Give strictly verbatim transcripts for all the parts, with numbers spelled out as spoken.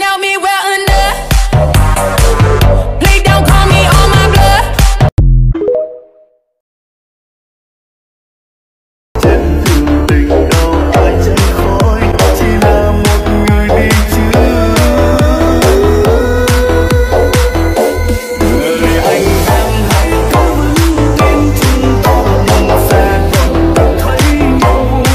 now me well under. Play down, call me on my blood. Chân thương tình đâu ai chạy khỏi, chỉ là một người đi trước. Người anh em hãy cố vững tin chúng ta sẽ vẫn thấy nhau.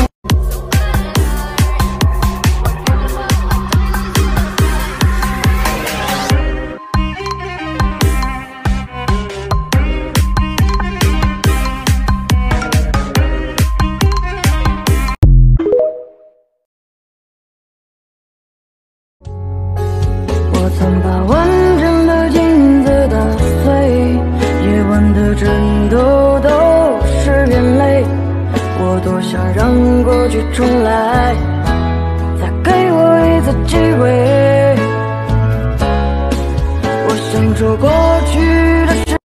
我曾把完整的镜子打碎，夜晚的枕头都是眼泪。我多想让过去重来，再给我一次机会。我想说过去的事。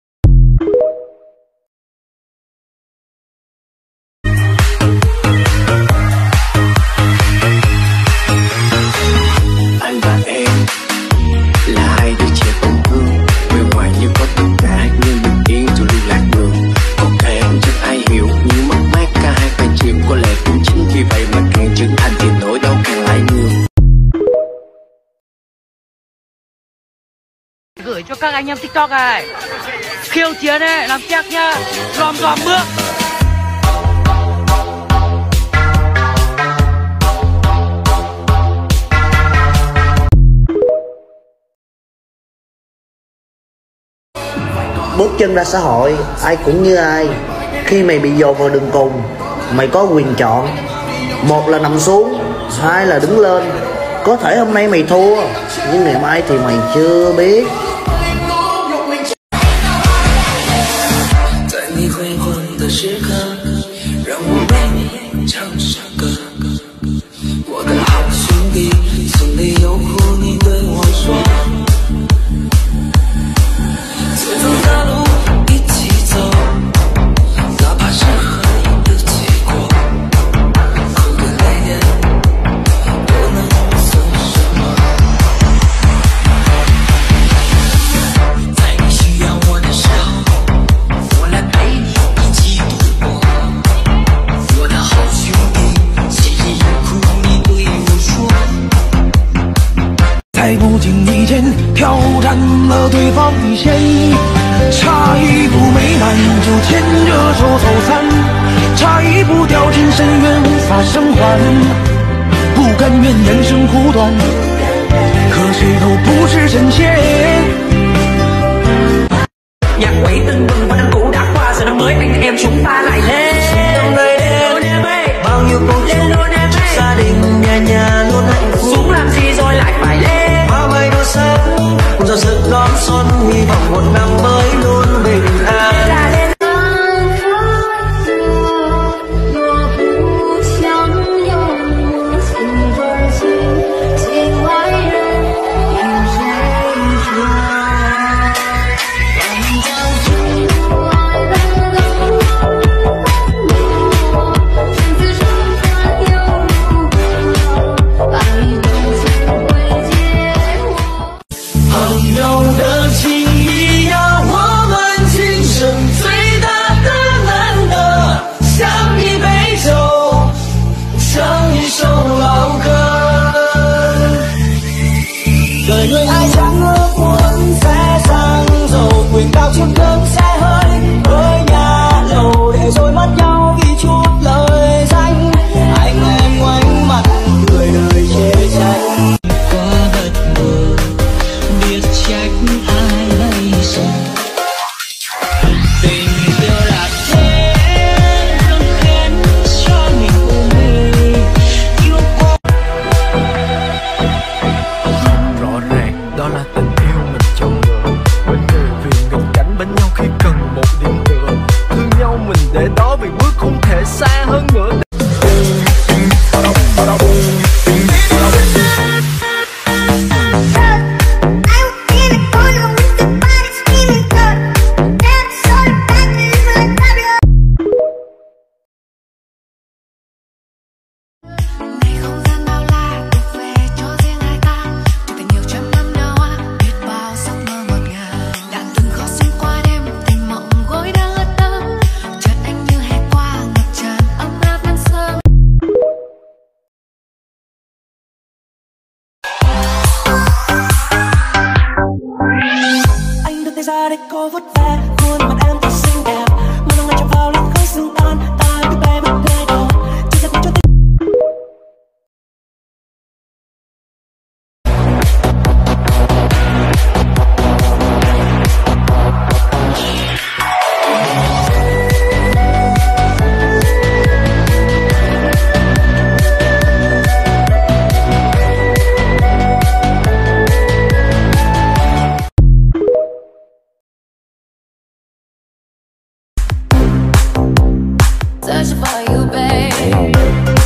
Anh và em là hai đứa trẻ cùng thương, bên ngoài như có tất cả nhưng bình yên rồi luôn lạc đường. Có thể không chắc ai hiểu nhưng mất mát cả hai phải chịu, có lẽ cũng chính vì vậy mà càng trưởng thành thì nỗi đau càng lại ngược. Gửi cho các anh em TikTok này, khiêu chiến ấy, làm chắc nhá, dòm dòm bước. Bước chân ra xã hội, ai cũng như ai. Khi mày bị dồn vào đường cùng, mày có quyền chọn. Một là nằm xuống, hai là đứng lên. Có thể hôm nay mày thua, nhưng ngày mai thì mày chưa biết. 在你辉煌的时刻，让我为你唱首歌。我的好兄弟，送你有苦你对我说。最后的路一起走，哪怕是合影的结果，哭的泪眼不能算什么。在你需要我的时候，我来陪你一起度过。我的好兄弟，昔日有苦你对我说。在不经意间挑战了对方底线，差一步没难就牵着手走散，差一步掉进深渊无法生还，不甘愿人生苦短，可谁都不是神仙。Nhạc quẩy tưng bừng và năm cũ đã qua, giờ năm mới anh em chúng ta lại lên. Năm nay đêm bao nhiêu câu chuyện chúc gia đình nhà nhà luôn hạnh phúc. Xuống làm gì rồi lại phải lên. Hoa mây đua sắc giờ sức đón xuân, hy vọng một năm mới luôn bình an. Đời người ai chẳng ước muốn sẽ sang giàu, quyền cao chiếc cơm sẽ hơi với nhà lầu, để rồi mất nhau vì chút lời danh. Anh em ngoảnh mặt người đời chê trách. Quá bất ngờ biết trách ai bây giờ. Tình yêu là thế, không khiến cho mình u mê. Yêu quá rõ ràng đó là tình có vất vả, khuôn mặt em thật xinh đẹp, mà lòng ngày chạm vào lên khói sương tan, ta biết bay mất nơi đâu, chỉ giật mình cho tim. Searching for you, babe.